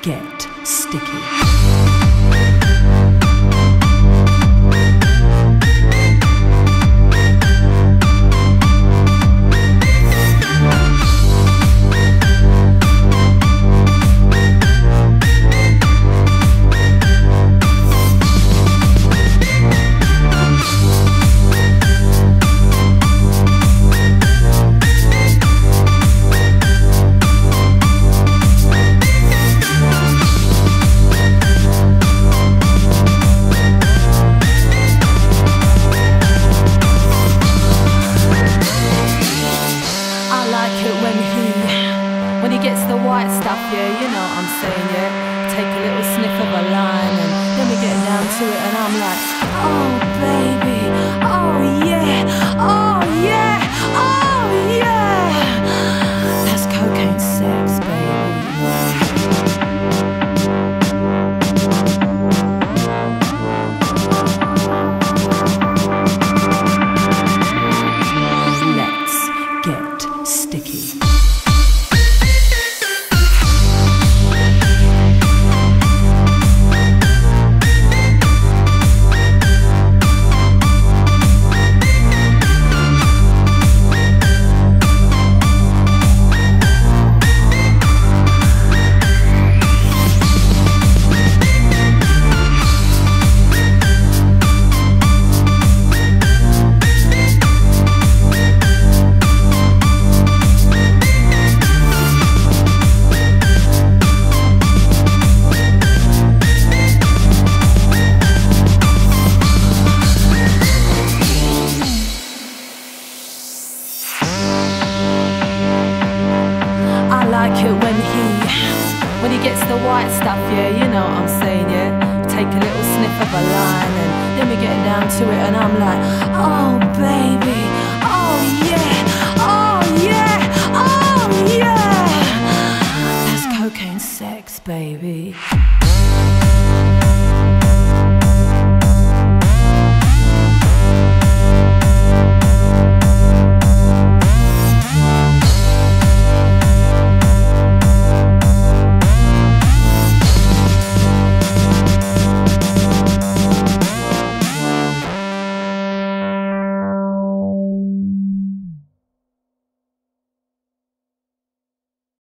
get sticky. When he gets the white stuff, yeah, you know what I'm saying, yeah. Take a little sniff of a line and then we get down to it and I'm like, oh baby, oh yeah, oh yeah, oh yeah. That's cocaine sex, baby. Let's get sticky. When he gets the white stuff, yeah, you know what I'm saying, yeah. Take a little sniff of a line and then we get down to it and I'm like, oh baby, oh yeah, oh yeah, oh yeah. That's cocaine sex, baby.